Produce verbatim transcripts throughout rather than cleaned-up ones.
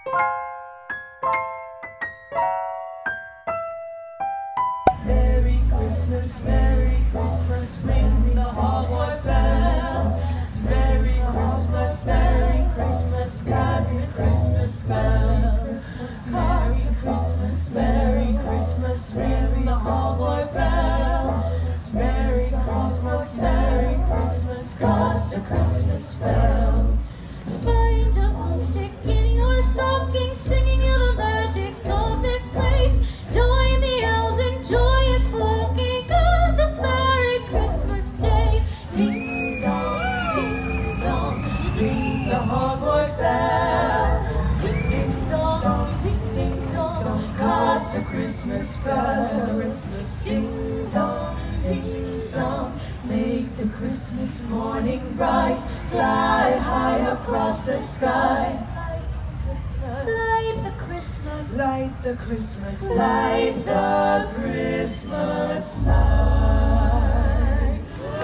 Merry Christmas, Merry Christmas, ring the hallboy bells. Merry Christmas, Merry Christmas, cast a Christmas bell. Merry Christmas, Merry Christmas, ring the hallboy bells. Merry Christmas, Merry Christmas, cast a Christmas bell. Find a homestick in your stocking, singing you the magic of this place. Join the elves in joyous flocking on this merry Christmas day. Ding dong, ding dong, ring the hallboy bell. Ding ding dong, ding ding dong, cast a Christmas bell. Christmas ding dong, ding dong, make the Christmas morning bright. Fly high across the sky. Light the Christmas, Light the Christmas, light the Christmas light.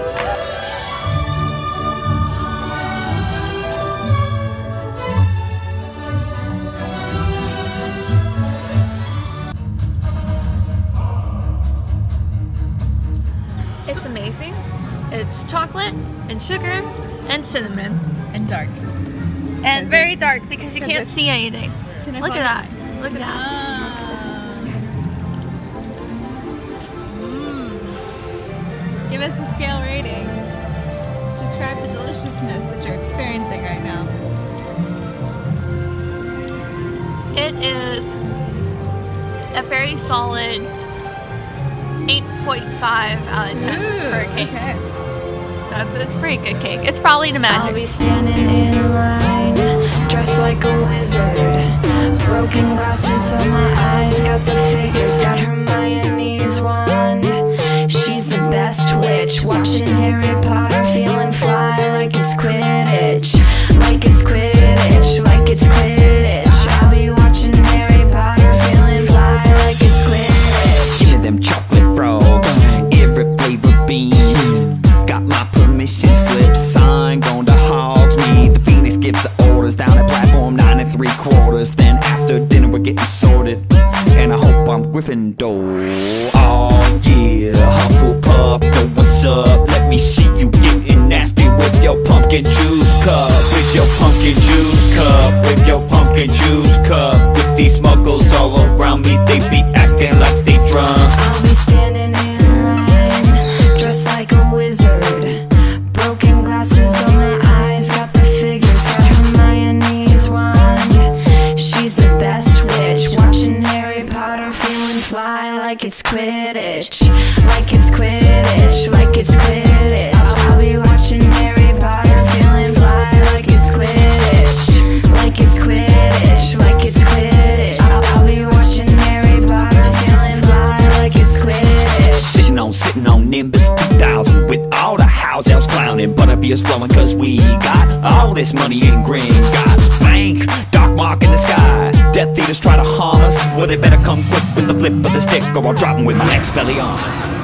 It's amazing. It's chocolate and sugar and cinnamon. And dark. And very dark because you can't see anything. Look at that. Look at that. Mm. Give us a scale rating. Describe the deliciousness that you're experiencing right now. It is a very solid eight point five out of ten Ooh, for a cake. Okay. So it's, it's a pretty good cake. It's probably the magic. I'll be standing in line, dressed like a wizard. Broken glasses on my eyes, got the figures, got Hermione's wand. She's the best witch, watching Harry Potter, feeling fly like it's Quidditch. Like it's Quidditch, like it's Quidditch. I'll be watching Harry Potter, feeling fly like it's Quidditch. Give me them chocolate frogs, every flavor bean. Got my permission slip signed, going to Hogs Mead. The Phoenix gives the orders down at platform nine and three quarters. Then after dinner we're getting sorted, and I hope I'm Gryffindor. Oh yeah, Hufflepuff, know what's up. Let me see you getting nasty with your pumpkin juice cup. With your pumpkin juice cup. With your pumpkin juice cup. With these muggles all around me, they be acting like they drunk. I'll be standing in line, dressed like a wizard. Broken glasses on my eyes, got the figures, got Hermione's wand. She's the best witch, watching Harry Potter, feeling fly like it's Quidditch. Like it's Quidditch, like it's Quidditch. I'll be watching Harry Potter, feeling fly like it's Quidditch. Like it's Quidditch, like it's Quidditch. I'll, I'll be watching Harry Potter, feeling fly like it's Quidditch. Sitting on, sitting on Nimbus two thousand with all the house elves clowning. Butterbeer's flowing cause we got all this money in Gringotts Bank. Dark mark in the sky, Death Eaters try to harm us. Well, they better come quick with the flip of the stick, or I'll drop them with my Expelliarmus.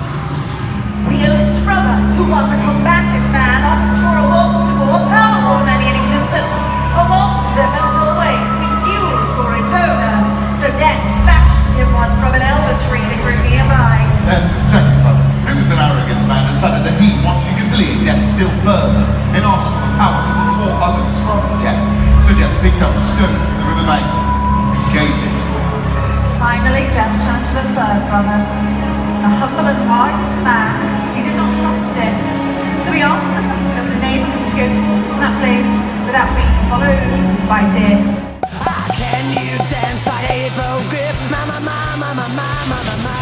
The oldest brother, who was a combative man, asked for a wand more powerful than any in existence. A wand that must always be duels for its owner. So Death fashioned him one from an elder tree that grew nearby. Then the second brother, who was an arrogant man, decided that he wanted to humiliate Death still further and asked for the power to recall others from Death. So Death picked up a stone from the riverbank and gave it. Finally, Death turned to the third brother. A humble and wise man, he did not trust Death. So he asked for something that would enable him to go from that place without being followed by Death. Can you dance like a hippogriff? Mama, mama, mama, mama, mama.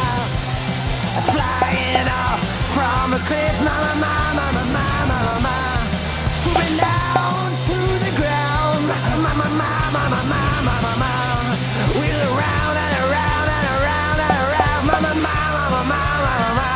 Flying off from a cliff. Mama, mama, mama, mama. Swooping down to the ground. Mama, mama, mama, mama, mama. Wheel around and around and around and around. Mama, mama, mama, mama.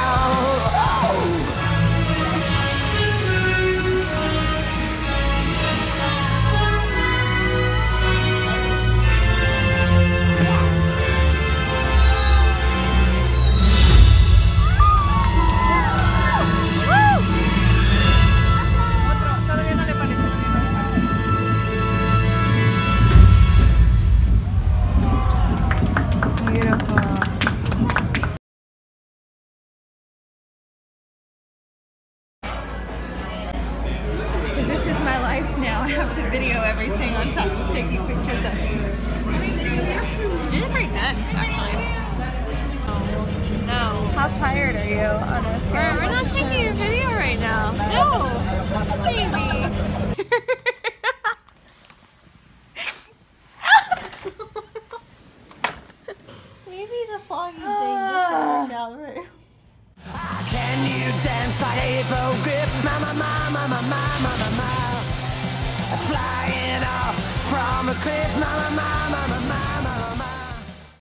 maybe the flogging thing doesn't work out right. Can you dance like a hippo grip? Mama, mama, mama, mama, mama, flying off from a cliff. Mama, mama, mama.